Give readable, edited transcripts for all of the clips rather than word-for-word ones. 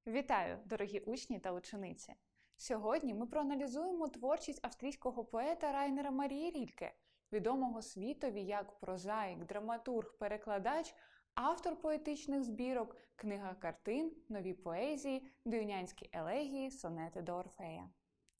Вітаю, дорогі учні та учениці! Сьогодні ми проаналізуємо творчість австрійського поета Райнера Марії Рільке, відомого світові як прозаїк, драматург, перекладач, автор поетичних збірок, книга картин, нові поезії, дюйнянські елегії, сонети до Орфея.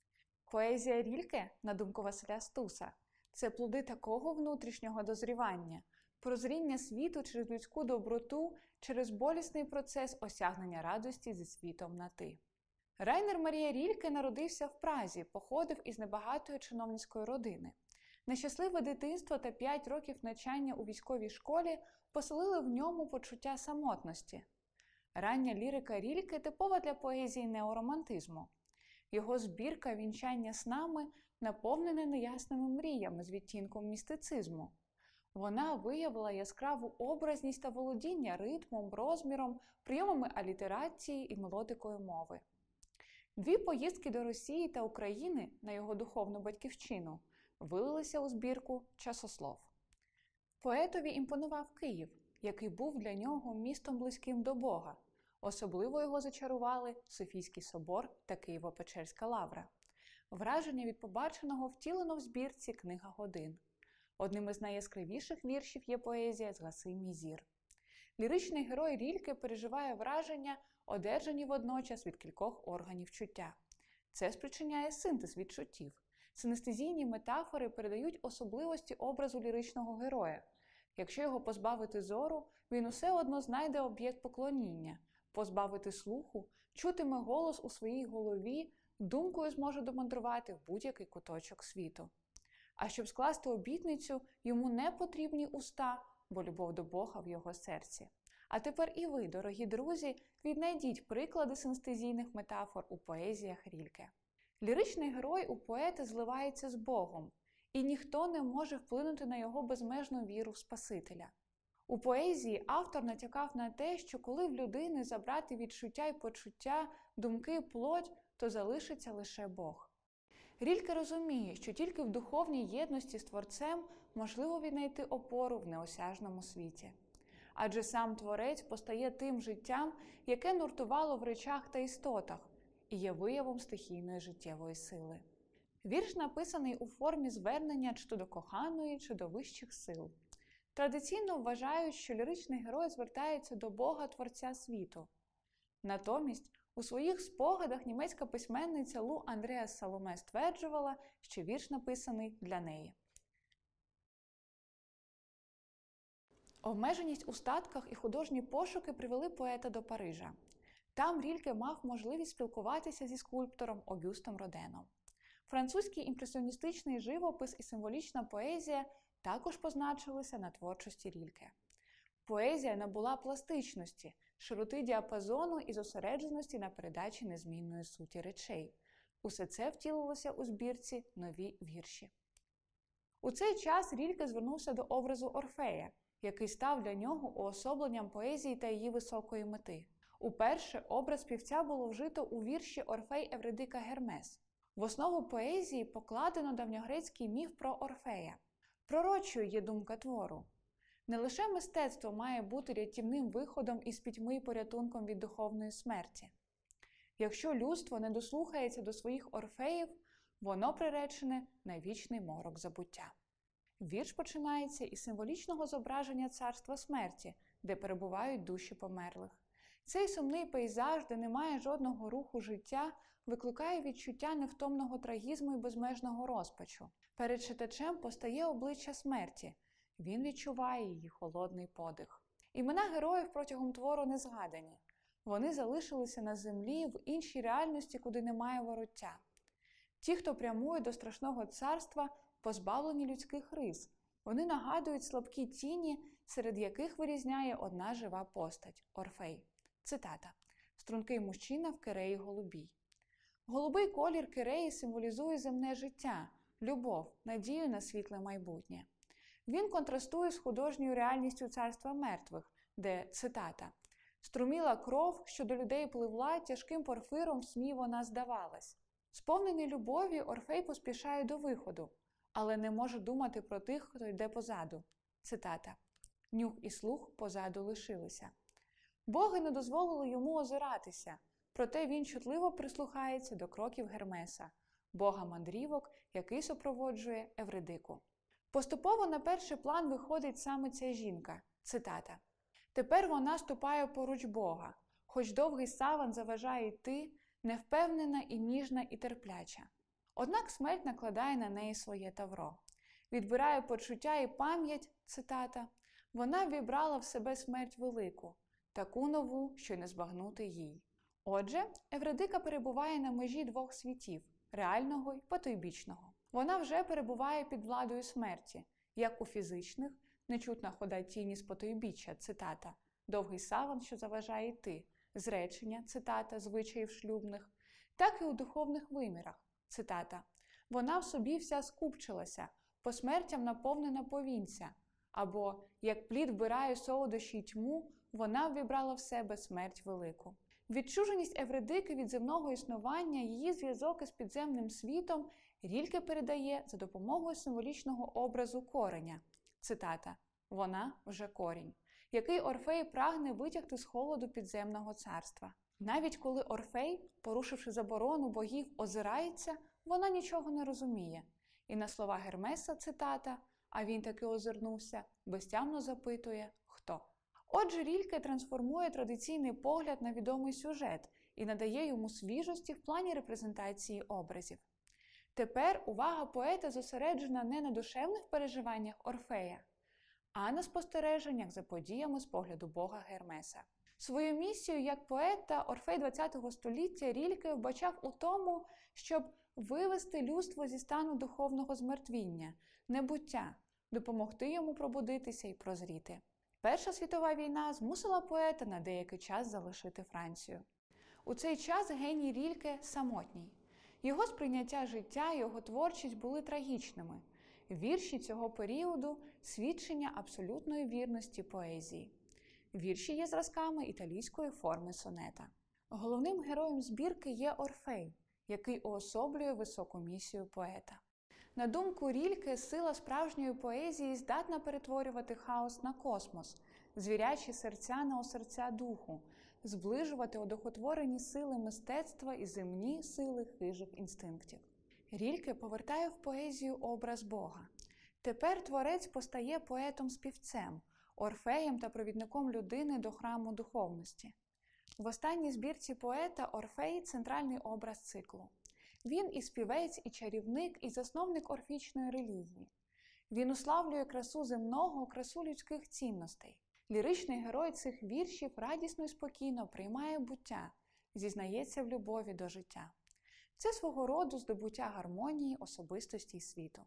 Поезія Рільке, на думку Василя Стуса, це плоди такого внутрішнього дозрівання, прозріння світу через людську доброту, через болісний процес осягнення радості зі світом на «ти». Райнер Марія Рільке народився в Празі, походив із небагатої чиновницької родини. Нещасливе дитинство та 5 років навчання у військовій школі поселили в ньому почуття самотності. Рання лірика Рільке типова для поезії неоромантизму. Його збірка «Вінчання снами» наповнена неясними мріями з відтінком містицизму. Вона виявила яскраву образність та володіння ритмом, розміром, прийомами алітерації і мелодикою мови. 2 поїздки до Росії та України на його духовну батьківщину вилилися у збірку «Часослов». Поетові імпонував Київ, який був для нього містом близьким до Бога. Особливо його зачарували Софійський собор та Києво-Печерська лавра. Враження від побаченого втілено в збірці «Книга годин». Одним із найяскравіших віршів є поезія «Згаси мій зір». Ліричний герой Рільке переживає враження, одержані водночас від кількох органів чуття. Це спричиняє синтез відчуттів. Синестезійні метафори передають особливості образу ліричного героя. Якщо його позбавити зору, він усе одно знайде об'єкт поклоніння. Позбавити слуху, чутиме голос у своїй голові, думкою зможе домандрувати в будь-який куточок світу. А щоб скласти обітницю, йому не потрібні уста, бо любов до Бога в його серці. А тепер і ви, дорогі друзі, віднайдіть приклади синестезійних метафор у поезіях Рільке. Ліричний герой у поета зливається з Богом, і ніхто не може вплинути на його безмежну віру в Спасителя. У поезії автор натякав на те, що коли в людини забрати відчуття і почуття, думки, плоть, то залишиться лише Бог. Рільке розуміє, що тільки в духовній єдності з Творцем можливо віднайти опору в неосяжному світі. Адже сам Творець постає тим життям, яке нуртувало в речах та істотах, і є виявом стихійної життєвої сили. Вірш написаний у формі звернення чи то до коханої, чи до вищих сил. Традиційно вважають, що ліричний герой звертається до Бога Творця світу. Натомість, у своїх спогадах німецька письменниця Лу Андреас Саломе стверджувала, що вірш написаний для неї. Обмеженість у статках і художні пошуки привели поета до Парижа. Там Рільке мав можливість спілкуватися зі скульптором Огюстом Роденом. Французький імпресіоністичний живопис і символічна поезія також позначилися на творчості Рільке. Поезія набула пластичності, широти діапазону і зосередженості на передачі незмінної суті речей. Усе це втілилося у збірці «Нові вірші». У цей час Рільке звернувся до образу Орфея, який став для нього уособленням поезії та її високої мети. Уперше образ співця було вжито у вірші «Орфей Евридика Гермес». В основу поезії покладено давньогрецький міф про Орфея. Пророчою є думка твору. Не лише мистецтво має бути рятівним виходом із пітьми і порятунком від духовної смерті. Якщо людство не дослухається до своїх Орфеїв, воно приречене на вічний морок забуття. Вірш починається із символічного зображення царства смерті, де перебувають душі померлих. Цей сумний пейзаж, де немає жодного руху життя, викликає відчуття невтомного трагізму і безмежного розпачу. Перед читачем постає обличчя смерті. Він відчуває її холодний подих. Імена героїв протягом твору не згадані. Вони залишилися на землі в іншій реальності, куди немає вороття. Ті, хто прямує до страшного царства, позбавлені людських рис. Вони нагадують слабкі тіні, серед яких вирізняє одна жива постать – Орфей. Цитата. «Стрункий мужчина в киреї голубій». Голубий колір киреї символізує земне життя, любов, надію на світле майбутнє. Він контрастує з художньою реальністю царства мертвих, де, цитата, «Струміла кров, що до людей пливла, тяжким порфиром в смі вона здавалась». Сповнений любові, Орфей поспішає до виходу, але не може думати про тих, хто йде позаду. Цитата. «Нюх і слух позаду лишилися». Боги не дозволили йому озиратися. проте він чутливо прислухається до кроків Гермеса, бога мандрівок, який супроводжує Евридику. Поступово на перший план виходить саме ця жінка, цитата. «Тепер вона ступає поруч Бога, хоч довгий саван заважає йти, невпевнена і ніжна і терпляча. Однак смерть накладає на неї своє тавро. Відбирає почуття і пам'ять, цитата, вона вібрала в себе смерть велику, таку нову, що й не збагнути їй». Отже, Евридика перебуває на межі двох світів – реального й потойбічного. Вона вже перебуває під владою смерті, як у фізичних, нечутна хода тіні з потойбіччя, цитата, довгий саван, що заважає йти, зречення, цитата, звичаїв шлюбних, так і у духовних вимірах, цитата, вона в собі вся скупчилася, по смертям наповнена повінця, або, як плід вбирає солодощі й тьму, вона ввібрала в себе смерть велику. Відчуженість Евридики від земного існування, її зв'язок із підземним світом Рільке передає за допомогою символічного образу кореня. Цитата «Вона вже корінь», який Орфей прагне витягти з холоду підземного царства. Навіть коли Орфей, порушивши заборону богів, озирається, вона нічого не розуміє. І на слова Гермеса, цитата, а він таки озирнувся, безтямно запитує «Хто?». Отже, Рільке трансформує традиційний погляд на відомий сюжет і надає йому свіжості в плані репрезентації образів. Тепер увага поета зосереджена не на душевних переживаннях Орфея, а на спостереженнях за подіями з погляду бога Гермеса. Свою місію як поета Орфей ХХ століття Рільке вбачав у тому, щоб вивести людство зі стану духовного змертвіння, небуття, допомогти йому пробудитися і прозріти. Перша світова війна змусила поета на деякий час залишити Францію. У цей час геній Рільке самотній. Його сприйняття життя і його творчість були трагічними. Вірші цього періоду – свідчення абсолютної вірності поезії. Вірші є зразками італійської форми сонета. Головним героєм збірки є Орфей, який уособлює високу місію поета. На думку Рільке, сила справжньої поезії здатна перетворювати хаос на космос, звірячі серця на осерця духу, зближувати одухотворені сили мистецтва і земні сили хижих інстинктів. Рільке повертає в поезію образ Бога. Тепер творець постає поетом-співцем, Орфеєм та провідником людини до храму духовності. В останній збірці поета Орфей – центральний образ циклу. Він і співець, і чарівник, і засновник орфічної релігії. Він уславлює красу земного, красу людських цінностей. Ліричний герой цих віршів радісно і спокійно приймає буття, зізнається в любові до життя. Це свого роду здобуття гармонії, особистості й світу.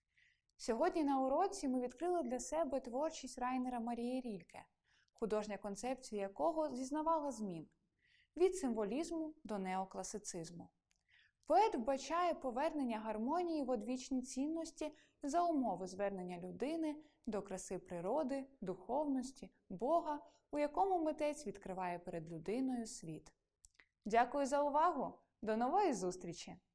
Сьогодні на уроці ми відкрили для себе творчість Райнера Марії Рільке, художня концепція якого зізнавала змін – від символізму до неокласицизму. Поет вбачає повернення гармонії в одвічні цінності за умови звернення людини до краси природи, духовності, Бога, у якому митець відкриває перед людиною світ. Дякую за увагу! До нової зустрічі!